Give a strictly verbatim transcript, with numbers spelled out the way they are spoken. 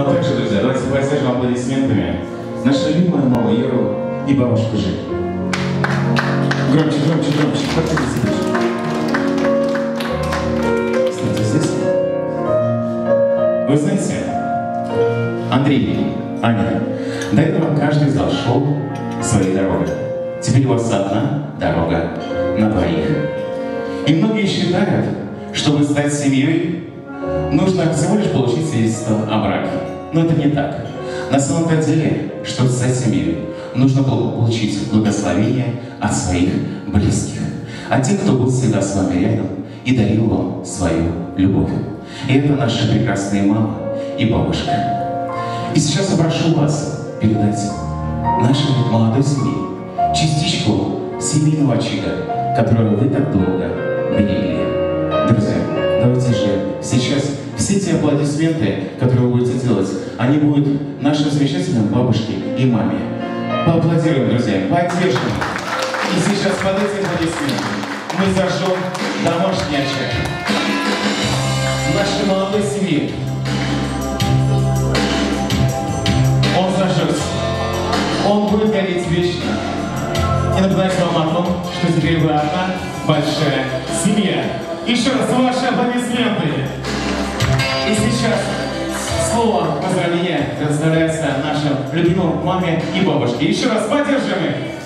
а также, друзья, давайте поддержим аплодисментами нашу любимую маму Еру и бабушку Женю. Громче, громче, громче. Подходите ближе. Кстати, здесь. Вы знаете, Андрей, Аня, до этого каждый из вас шел своей дорогой. Теперь у вас одна дорога на двоих. И многие считают, чтобы стать семьей, нужно всего лишь получить свидетельство о браке. Но это не так. На самом-то деле, чтобы стать семьей, нужно было получить благословение от своих близких, от тех, кто был всегда с вами рядом и дарил вам свою любовь. И это наши прекрасные мама и бабушка. И сейчас я прошу вас передать нашей молодой семье частичку семейного очага, которую вы так долго берегли. Друзья, давайте же сейчас все те аплодисменты, которые вы будете делать, они будут нашим замечательным бабушке и маме. Поаплодируем, друзья, поддержим. И сейчас под эти аплодисменты мы зажжем домашний очаг нашей молодой семьи. Он зажжется. Он будет гореть вечно. И напоминать вам о том, что теперь вы одна большая семья. Еще раз ваши аплодисменты. И сейчас слово поздравления предоставляется нашим любимым маме и бабушке. Еще раз поддержим их.